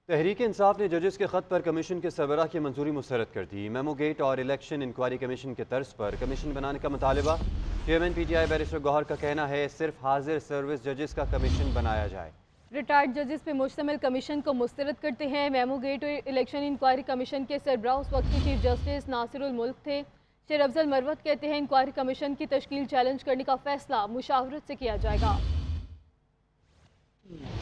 तहरीक इंसाफ ने जजेस के खत पर कमीशन के सरबराह की मंजूरी मुस्तरद कर दी। मेमो गेट और इलेक्शन इंक्वायरी कमीशन के तर्ज पर कमीशन बनाने का मुतालबा। चेयरमैन PTI बैरिस्टर गौहर का कहना है सिर्फ हाजिर सर्विस जजेस का कमीशन बनाया जाए। रिटायर्ड जजेस पे मुश्तमिल कमीशन को मुस्तरद करते हैं। मेमो गेट और इलेक्शन इंक्वायरी कमीशन के सरबराह उस वक्त के चीफ जस्टिस नासिरुल मुल्क थे। शेर अफजल मरवत कहते हैं इंक्वायरी कमीशन की तश्कील चैलेंज करने का फैसला मुशावरत से किया जाएगा।